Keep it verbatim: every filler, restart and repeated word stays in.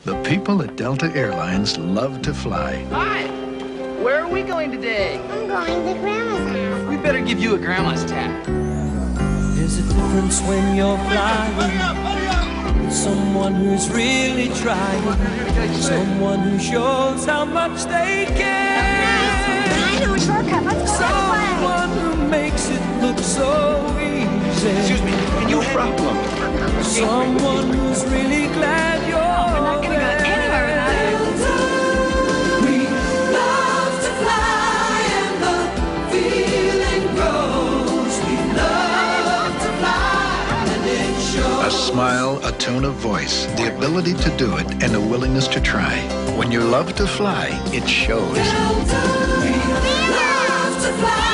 The people at Delta Airlines love to fly. Hi! Where are we going today? I'm going to Grandma's house. We better give you a grandma's tap. There's a difference when you're flying with someone who's really trying, someone who shows how much they care. I know a shortcut. Let's go Someone who makes it look so easy. Excuse me, can you problem? Someone who's really glad you're We're not gonna go anywhere without it. We love to fly and the feeling grows. We love to fly and it shows. A smile, a tone of voice, the ability to do it, and a willingness to try. When you love to fly, it shows. We love to fly.